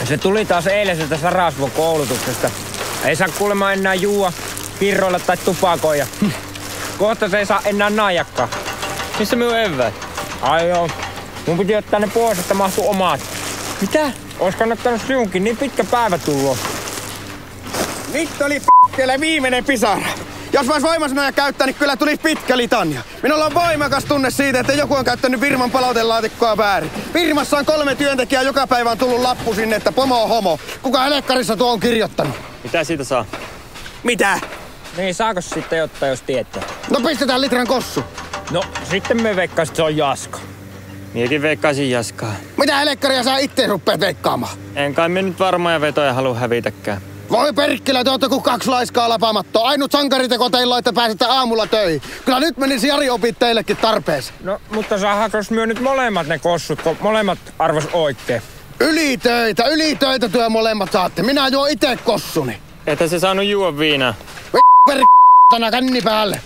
Se tuli taas eiliseltä Sarasvon koulutuksesta. Ei saa kuulemma enää juua, kirroilla tai tupakoida. Kohta se ei saa enää naajakkaa. Missä minun eväät? Ai joo. Mun piti ottaa ne pois, että mahtuu omat. Mitä? Ois kannattanut sinunkin, niin pitkä päivä tullut. Nyt oli p***lle viimeinen pisara. Jos vois voimasanoja käyttää, niin kyllä tulisi pitkä litania. Minulla on voimakas tunne siitä, että joku on käyttänyt firman palautelaatikkoa väärin. Firmassa on 3 työntekijää, joka päivä on tullut lappu sinne, että pomo on homo. Kuka helekkarissa tuo on kirjoittanut? Mitä siitä saa? Mitä? Niin saako sitten ottaa, jos tietää? No pistetään litran kossu. No, sitten me veikkaisin, että se on Jaska. Miekin veikkaisin Jaskaa. Mitä helekkaria sä itse ruppeet veikkaamaan? En kai me nyt varmoja vetoja halua hävitäkään. Voi perkkilä, te ootte kuin 2 laiskaa lapamattoa. Ainut sankariteko teillä on, että pääsette aamulla töihin. Kyllä nyt menisi Jari-opit teillekin tarpeeseen. No, mutta saadaanko myö nyt molemmat ne kossut, kun molemmat arvos oikein? Ylitöitä työ molemmat saatte. Minä juon ite kossuni. Että se saanut juua viinaa. Tänä känni päälle.